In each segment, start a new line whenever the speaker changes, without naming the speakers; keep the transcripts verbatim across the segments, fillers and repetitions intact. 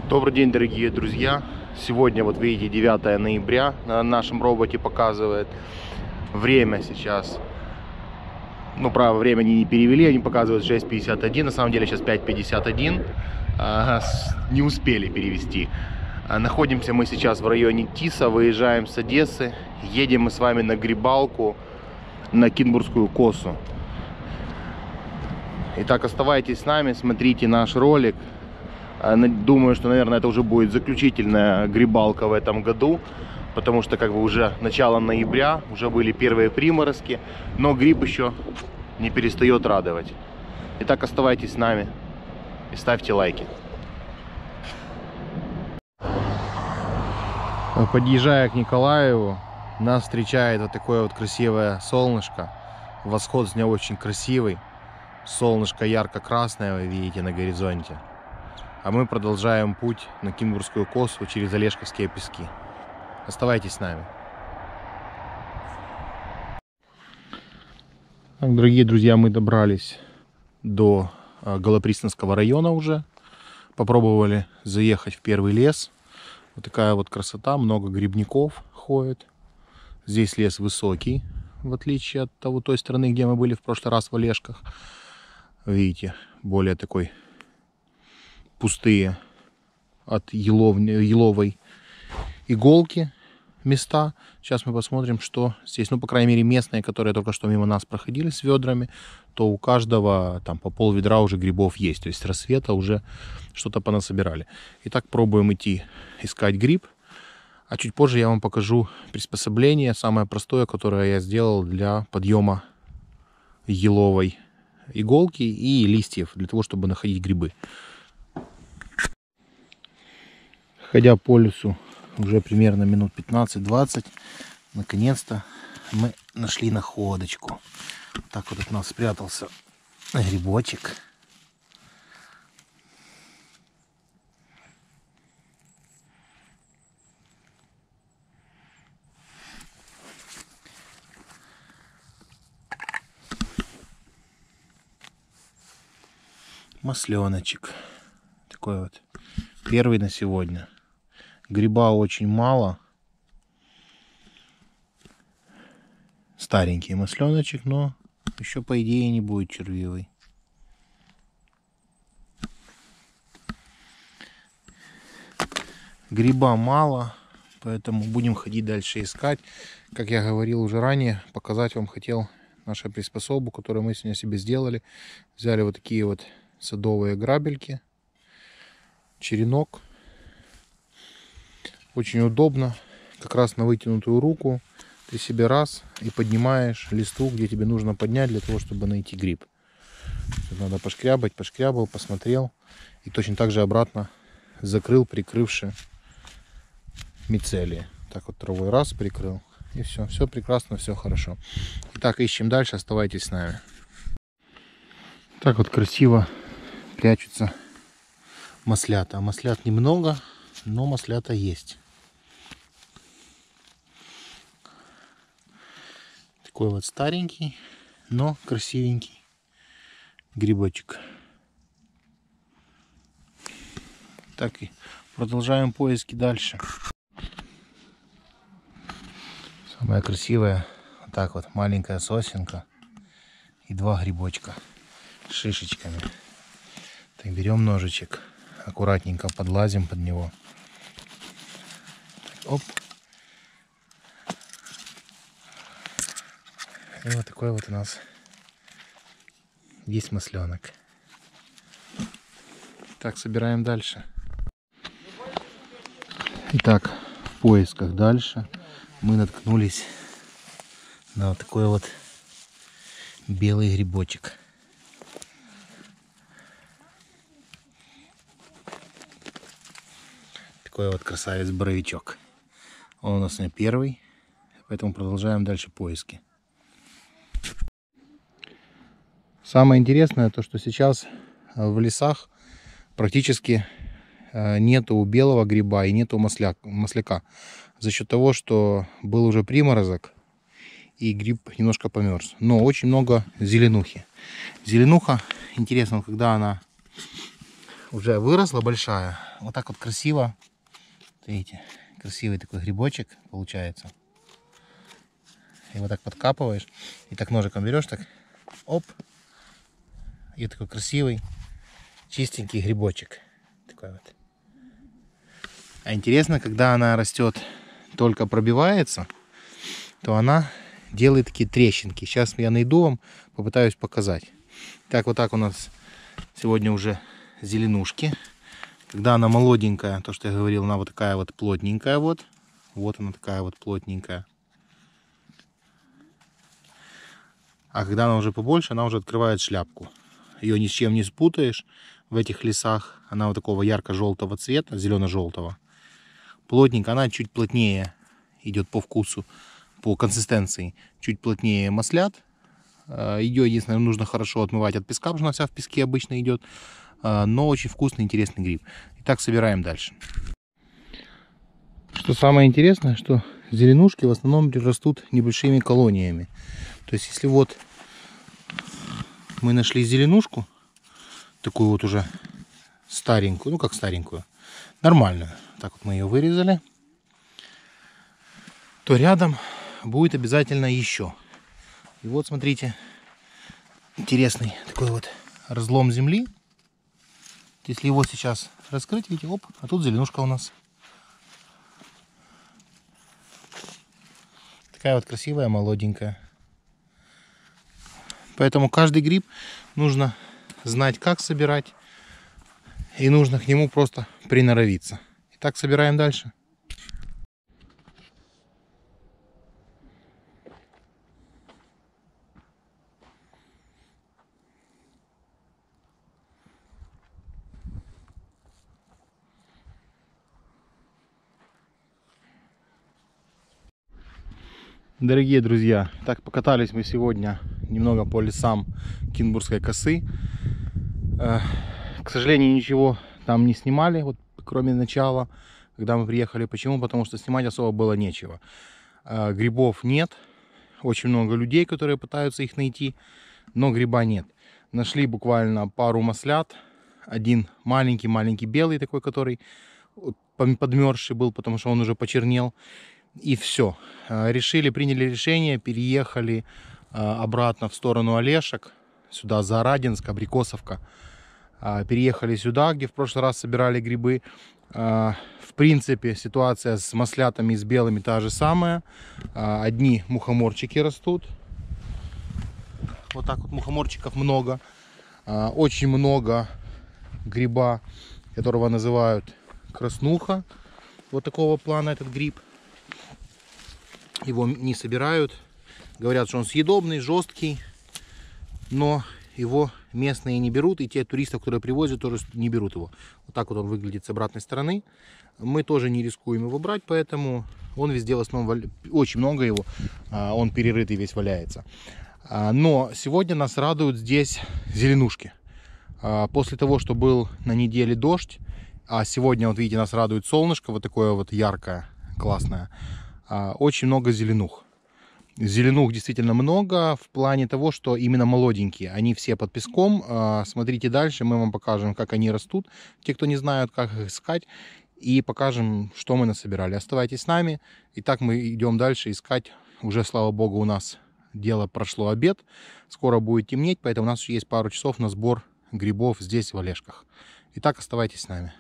Добрый день, дорогие друзья! Сегодня, вот видите, девятое ноября на нашем роботе показывает. Время сейчас, ну, право, время они не перевели, они показывают шесть пятьдесят один, на самом деле сейчас пять пятьдесят один, а, не успели перевести. А, находимся мы сейчас в районе Тиса, выезжаем с Одессы, едем мы с вами на грибалку на Кинбургскую косу. Итак, оставайтесь с нами, смотрите наш ролик. Думаю, что, наверное, это уже будет заключительная грибалка в этом году, потому что как бы уже начало ноября, уже были первые приморозки, но гриб еще не перестает радовать. Итак, оставайтесь с нами и ставьте лайки. Подъезжая к Николаеву, нас встречает вот такое вот красивое солнышко. Восход с него очень красивый. Солнышко ярко-красное, вы видите на горизонте. А мы продолжаем путь на Кинбургскую косу через Олешковские пески. Оставайтесь с нами. Так, дорогие друзья, мы добрались до Голопристанского района уже. Попробовали заехать в первый лес. Вот такая вот красота, много грибников ходит. Здесь лес высокий, в отличие от того, той стороны, где мы были в прошлый раз в Олешках. Видите, более такой пустые от елов... еловой иголки места. Сейчас мы посмотрим, что здесь, ну, по крайней мере, местные, которые только что мимо нас проходили с ведрами, то у каждого там по пол ведра уже грибов есть. То есть с рассвета уже что-то понасобирали. Итак, пробуем идти искать гриб. А чуть позже я вам покажу приспособление, самое простое, которое я сделал для подъема еловой иголки и листьев, для того, чтобы находить грибы. Ходя по лесу уже примерно минут пятнадцать-двадцать, наконец-то мы нашли находочку. Так вот от нас спрятался грибочек. Масленочек. Такой вот первый на сегодня. Гриба очень мало. Старенький масленочек, но еще по идее не будет червивый. Гриба мало, поэтому будем ходить дальше искать. Как я говорил уже ранее, показать вам хотел нашу приспособу, которую мы сегодня себе сделали. Взяли вот такие вот садовые грабельки, черенок. Очень удобно, как раз на вытянутую руку ты себе раз и поднимаешь листву, где тебе нужно поднять для того, чтобы найти гриб. Тут надо пошкрябать, пошкрябал, посмотрел и точно так же обратно закрыл, прикрывши мицелии. Так вот травой раз прикрыл и все, все прекрасно, все хорошо. Итак, ищем дальше, оставайтесь с нами. Так вот красиво прячутся маслята. А маслят немного, но маслята есть. Такой вот старенький, но красивенький грибочек. Так и продолжаем поиски дальше. Самая красивая, вот так вот, маленькая сосенка и два грибочка с шишечками. Так, берем ножичек, аккуратненько подлазим под него. Так, оп. И вот такой вот у нас есть масленок. Так, собираем дальше. Итак, в поисках дальше мы наткнулись на вот такой вот белый грибочек. Такой вот красавец-боровичок. Он у нас не первый, поэтому продолжаем дальше поиски. Самое интересное то, что сейчас в лесах практически нету белого гриба и нету масляк, масляка. За счет того, что был уже приморозок и гриб немножко померз. Но очень много зеленухи. Зеленуха, интересно, когда она уже выросла большая. Вот так вот красиво. Видите, красивый такой грибочек получается. И вот так подкапываешь. И так ножиком берешь, так оп. И такой красивый, чистенький грибочек. Такой вот. А интересно, когда она растет, только пробивается, то она делает такие трещинки. Сейчас я найду вам, попытаюсь показать. Так, вот так у нас сегодня уже зеленушки. Когда она молоденькая, то, что я говорил, она вот такая вот плотненькая. Вот, вот она такая вот плотненькая. А когда она уже побольше, она уже открывает шляпку. Ее ни с чем не спутаешь в этих лесах. Она вот такого ярко-желтого цвета, зелено-желтого. Плотненькая, она чуть плотнее идет по вкусу, по консистенции. Чуть плотнее маслят. Ее, единственное, нужно хорошо отмывать от песка, потому что она вся в песке обычно идет. Но очень вкусный, интересный гриб. Итак, собираем дальше. Что самое интересное, что зеленушки в основном растут небольшими колониями. То есть, если вот мы нашли зеленушку, такую вот уже старенькую, ну как старенькую, нормальную, так вот мы ее вырезали, то рядом будет обязательно еще. И вот смотрите, интересный такой вот разлом земли. Если его сейчас раскрыть, видите, оп, а тут зеленушка у нас. Такая вот красивая, молоденькая. Поэтому каждый гриб нужно знать, как собирать. И нужно к нему просто приноровиться. Итак, собираем дальше. Дорогие друзья, так покатались мы сегодня немного по лесам Кинбургской косы. К сожалению, ничего там не снимали, вот, кроме начала, когда мы приехали. Почему? Потому что снимать особо было нечего. Грибов нет, очень много людей, которые пытаются их найти, но гриба нет. Нашли буквально пару маслят, один маленький-маленький белый такой, который подмерзший был, потому что он уже почернел. И все. Решили, приняли решение, переехали обратно в сторону Олешек, сюда за Радинск, Абрикосовка. Переехали сюда, где в прошлый раз собирали грибы. В принципе, ситуация с маслятами и с белыми та же самая. Одни мухоморчики растут. Вот так вот мухоморчиков много. Очень много гриба, которого называют краснуха. Вот такого плана этот гриб. Его не собирают. Говорят, что он съедобный, жесткий. Но его местные не берут. И те туристов, которые привозят, тоже не берут его. Вот так вот он выглядит с обратной стороны. Мы тоже не рискуем его брать, поэтому он везде в основном, очень много его. Он перерытый весь валяется. Но сегодня нас радуют здесь зеленушки. После того, что был на неделе дождь, а сегодня, вот видите, нас радует солнышко, вот такое вот яркое, классное. Очень много зеленух. Зеленух действительно много в плане того, что именно молоденькие. Они все под песком. Смотрите дальше, мы вам покажем, как они растут. Те, кто не знают, как их искать. И покажем, что мы насобирали. Оставайтесь с нами. Итак, мы идем дальше искать. Уже, слава богу, у нас дело прошло обед. Скоро будет темнеть, поэтому у нас еще есть пару часов на сбор грибов здесь, в Олешках. Итак, оставайтесь с нами.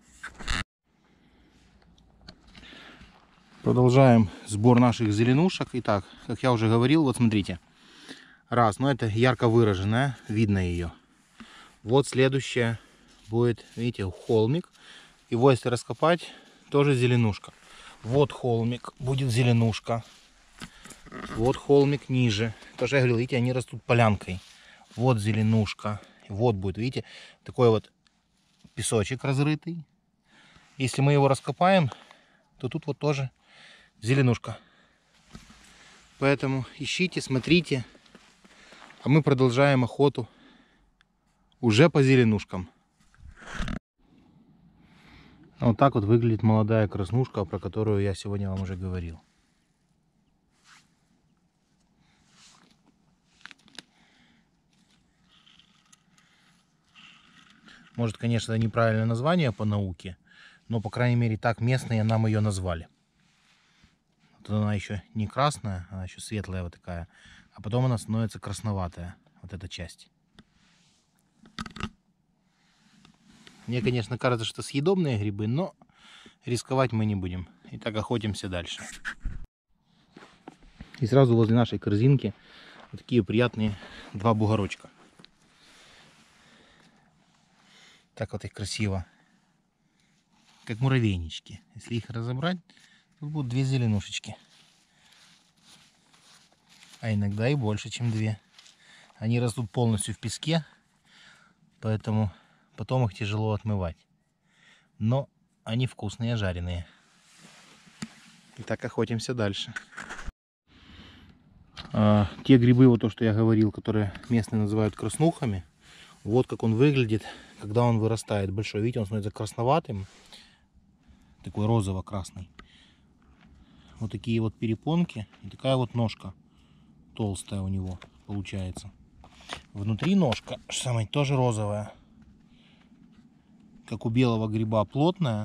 Продолжаем сбор наших зеленушек. Итак, как я уже говорил, вот смотрите. Раз, ну это ярко выраженная, видно ее. Вот следующее будет, видите, холмик. Его если раскопать, тоже зеленушка. Вот холмик, будет зеленушка. Вот холмик ниже. Тоже я говорил, видите, они растут полянкой. Вот зеленушка. Вот будет, видите, такой вот песочек разрытый. Если мы его раскопаем, то тут вот тоже зеленушка. Поэтому ищите, смотрите. А мы продолжаем охоту уже по зеленушкам. Вот так вот выглядит молодая краснушка, про которую я сегодня вам уже говорил. Может, конечно, это неправильное название по науке, но, по крайней мере, так местные нам ее назвали. Вот она еще не красная, она еще светлая вот такая, а потом она становится красноватая, вот эта часть. Мне, конечно, кажется, что съедобные грибы, но рисковать мы не будем. Итак, охотимся дальше. И сразу возле нашей корзинки вот такие приятные два бугорочка. Так вот их красиво. Как муравейнички. Если их разобрать, тут будут две зеленушечки. А иногда и больше, чем две. Они растут полностью в песке, поэтому потом их тяжело отмывать. Но они вкусные, жареные. Итак, охотимся дальше. А, те грибы, вот то, что я говорил, которые местные называют краснухами, вот как он выглядит, когда он вырастает большой. Видите, он становится красноватым, такой розово-красный. Вот такие вот перепонки и такая вот ножка толстая у него получается. Внутри ножка, что самое, тоже розовая, как у белого гриба, плотная,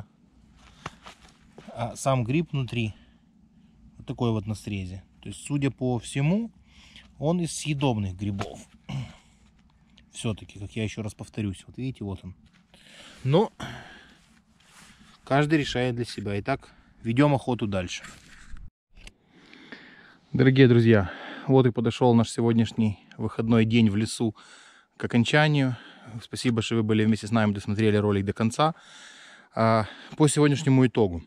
а сам гриб внутри вот такой вот на срезе. То есть, судя по всему, он из съедобных грибов. Все-таки, как я еще раз повторюсь, вот видите, вот он. Но каждый решает для себя. Итак, ведем охоту дальше. Дорогие друзья, вот и подошел наш сегодняшний выходной день в лесу к окончанию. Спасибо, что вы были вместе с нами, досмотрели ролик до конца. По сегодняшнему итогу.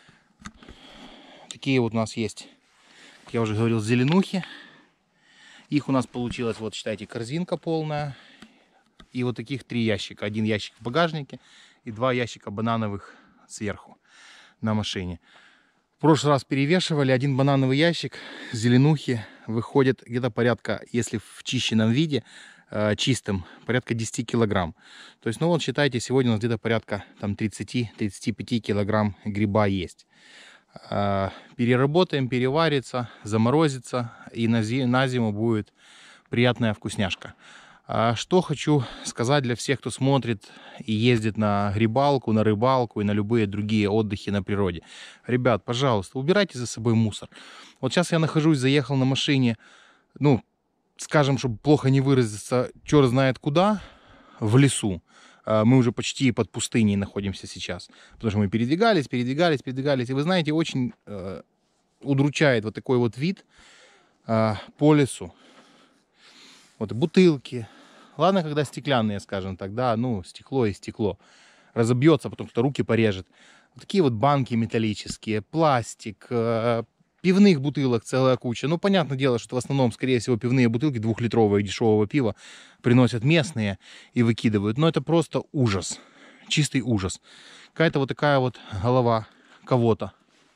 Такие вот у нас есть, как я уже говорил, зеленухи. Их у нас получилось, вот считайте, корзинка полная. И вот таких три ящика. Один ящик в багажнике и два ящика банановых сверху на машине. В прошлый раз перевешивали. Один банановый ящик зеленухи выходит где-то порядка, если в чищенном виде, э, чистым, порядка десяти килограмм. То есть, ну вот считайте, сегодня у нас где-то порядка там тридцати-тридцати пяти килограмм гриба есть. Э, переработаем, переварится, заморозится, и на, зи на зиму будет приятная вкусняшка. Что хочу сказать для всех, кто смотрит и ездит на грибалку, на рыбалку и на любые другие отдыхи на природе. Ребят, пожалуйста, убирайте за собой мусор. Вот сейчас я нахожусь, заехал на машине, ну, скажем, чтобы плохо не выразиться, черт знает куда, в лесу. Мы уже почти под пустыней находимся сейчас. Потому что мы передвигались, передвигались, передвигались. И вы знаете, очень э, удручает вот такой вот вид э, по лесу. Вот бутылки. Ладно, когда стеклянные, скажем так, да, ну, стекло и стекло. Разобьется, потом кто-то руки порежет. Вот такие вот банки металлические, пластик, э, пивных бутылок целая куча. Ну, понятное дело, что в основном, скорее всего, пивные бутылки двухлитровые дешевого пива приносят местные и выкидывают. Но это просто ужас. Чистый ужас. Какая-то вот такая вот голова кого-то.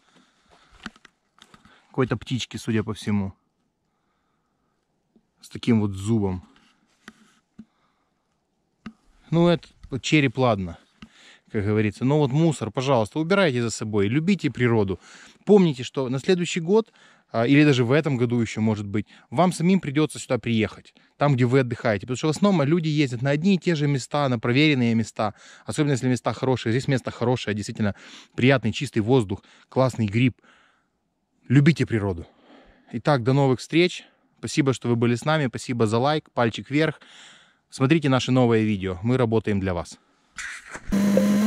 Какой-то птички, судя по всему. С таким вот зубом. Ну, это вот череп, ладно, как говорится. Но вот мусор, пожалуйста, убирайте за собой. Любите природу. Помните, что на следующий год, или даже в этом году еще, может быть, вам самим придется сюда приехать. Там, где вы отдыхаете. Потому что в основном люди ездят на одни и те же места, на проверенные места. Особенно, если места хорошие. Здесь место хорошее, действительно приятный, чистый воздух, классный гриб. Любите природу. Итак, до новых встреч. Спасибо, что вы были с нами. Спасибо за лайк, пальчик вверх. Смотрите наши новые видео. Мы работаем для вас.